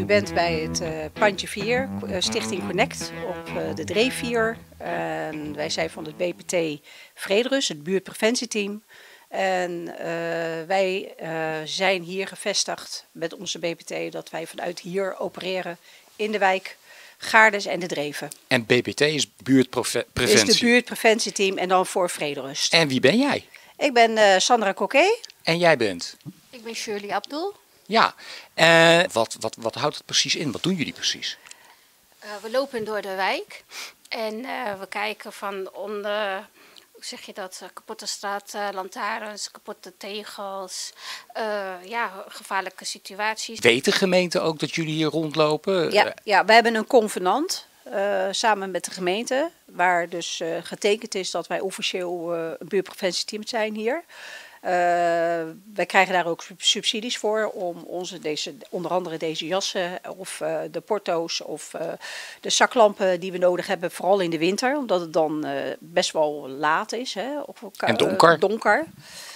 U bent bij het pandje 4, Stichting Connect, op de Dreef 4. Wij zijn van het BPT Vrederust, het buurtpreventieteam. En wij zijn hier gevestigd met onze BPT, dat wij vanuit hier opereren in de wijk Gaardes en de Dreven. En BPT is buurtpreventie? Is het buurtpreventieteam en dan voor Vrederust. En wie ben jij? Ik ben Sandra Coquet. En jij bent? Ik ben Shirley Abdul. Ja, wat houdt het precies in? Wat doen jullie precies? We lopen door de wijk en we kijken van onder, hoe zeg je dat, kapotte straatlantaarns, kapotte tegels, gevaarlijke situaties. Weet de gemeente ook dat jullie hier rondlopen? Ja, we hebben een convenant samen met de gemeente, waar dus getekend is dat wij officieel een buurtpreventieteam zijn hier. Wij krijgen daar ook subsidies voor om onder andere deze jassen of de porto's of de zaklampen die we nodig hebben, vooral in de winter, omdat het dan best wel laat is. Hè, en donker.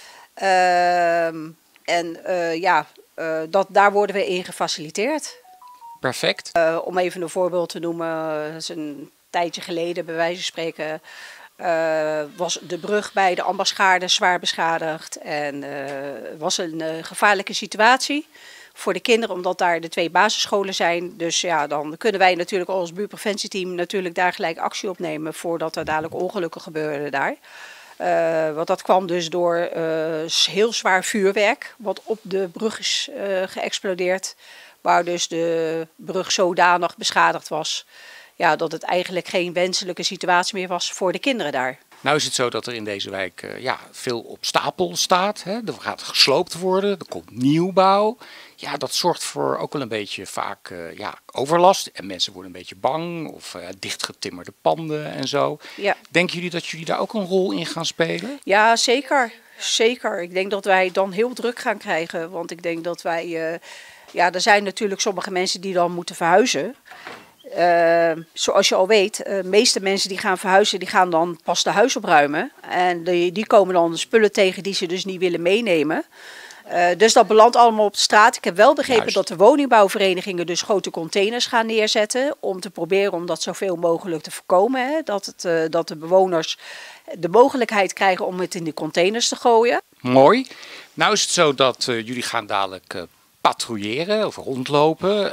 Daar worden we in gefaciliteerd. Perfect. Om even een voorbeeld te noemen, dat is een tijdje geleden bij wijze van spreken, was de brug bij de Ambasgaarde zwaar beschadigd en was een gevaarlijke situatie voor de kinderen, omdat daar de 2 basisscholen zijn. Dus ja, dan kunnen wij natuurlijk als buurtpreventieteam natuurlijk daar gelijk actie op nemen voordat er dadelijk ongelukken gebeuren daar. Want dat kwam dus door heel zwaar vuurwerk wat op de brug is geëxplodeerd, waar dus de brug zodanig beschadigd was, ja, dat het eigenlijk geen wenselijke situatie meer was voor de kinderen daar. Nou is het zo dat er in deze wijk veel op stapel staat. Hè? Er gaat gesloopt worden, er komt nieuwbouw. Ja, dat zorgt voor ook wel een beetje vaak overlast. En mensen worden een beetje bang of dichtgetimmerde panden en zo. Ja. Denken jullie dat jullie daar ook een rol in gaan spelen? Ja, zeker. Zeker. Ik denk dat wij dan heel druk gaan krijgen. Want ik denk dat wij... er zijn natuurlijk sommige mensen die dan moeten verhuizen. Zoals je al weet, de meeste mensen die gaan verhuizen, die gaan dan pas de huis opruimen. En die komen dan spullen tegen die ze dus niet willen meenemen. Dus dat belandt allemaal op de straat. Ik heb wel begrepen dat de woningbouwverenigingen dus grote containers gaan neerzetten. Om te proberen om dat zoveel mogelijk te voorkomen. Hè? Dat de bewoners de mogelijkheid krijgen om het in de containers te gooien. Mooi. Nou is het zo dat jullie gaan dadelijk patrouilleren of rondlopen.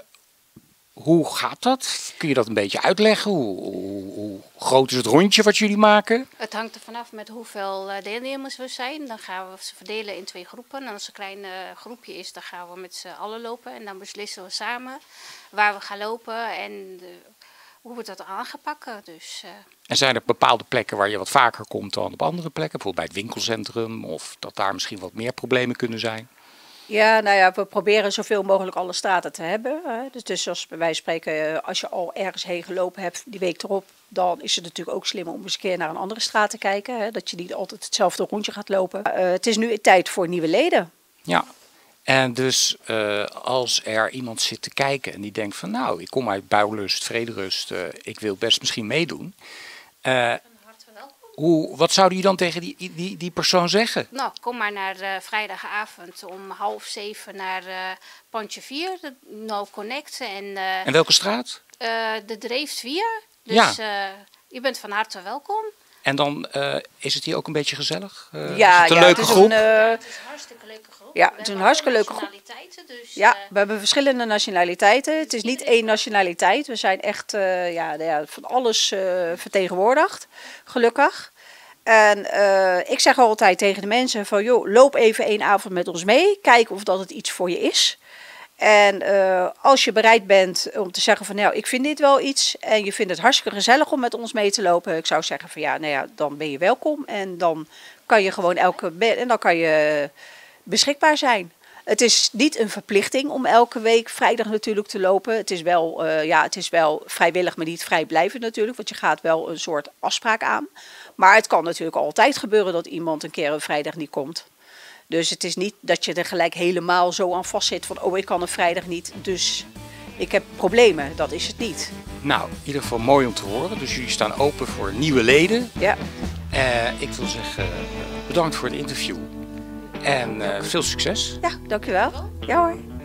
Hoe gaat dat? Kun je dat een beetje uitleggen? Hoe groot is het rondje wat jullie maken? Het hangt er vanaf met hoeveel deelnemers we zijn. Dan gaan we ze verdelen in 2 groepen. En als het een klein groepje is, dan gaan we met z'n allen lopen. En dan beslissen we samen waar we gaan lopen en hoe we dat aan gaan pakken. Dus, En zijn er bepaalde plekken waar je wat vaker komt dan op andere plekken? Bijvoorbeeld bij het winkelcentrum of dat daar misschien wat meer problemen kunnen zijn? Ja, nou ja, we proberen zoveel mogelijk alle straten te hebben. Dus als bij wijze van spreken, als je al ergens heen gelopen hebt die week erop, dan is het natuurlijk ook slim om eens een keer naar een andere straat te kijken. Dat je niet altijd hetzelfde rondje gaat lopen. Het is nu tijd voor nieuwe leden. Ja, en dus als er iemand zit te kijken en die denkt van nou, ik kom uit Bouwlust, Vrederust, ik wil best misschien meedoen. Wat zou je dan tegen die persoon zeggen? Nou, kom maar naar vrijdagavond om 6:30 naar pandje 4, No Connect. En welke straat? De Dreef 4. Dus je bent van harte welkom. En dan is het hier ook een beetje gezellig? Is het een leuke groep? Het is een hartstikke leuke groep. Ja, het is een hartstikke leuke groep. Dus, ja, we hebben verschillende nationaliteiten. Het is niet één nationaliteit. We zijn echt van alles vertegenwoordigd, gelukkig. En ik zeg altijd tegen de mensen van joh, loop even 1 avond met ons mee. Kijk of dat het iets voor je is. En als je bereid bent om te zeggen van nou, ik vind dit wel iets en je vindt het hartstikke gezellig om met ons mee te lopen. Ik zou zeggen van dan ben je welkom en dan kan je gewoon beschikbaar zijn. Het is niet een verplichting om elke week vrijdag natuurlijk te lopen. Het is wel vrijwillig, maar niet vrijblijvend natuurlijk, want je gaat wel een soort afspraak aan. Maar het kan natuurlijk altijd gebeuren dat iemand een keer een vrijdag niet komt. Dus het is niet dat je er gelijk helemaal zo aan vastzit van oh, ik kan een vrijdag niet, dus ik heb problemen. Dat is het niet. Nou, in ieder geval mooi om te horen. Dus jullie staan open voor nieuwe leden. Ja. Ik wil zeggen, bedankt voor het interview. En veel succes. Ja, dankjewel. Ja hoor.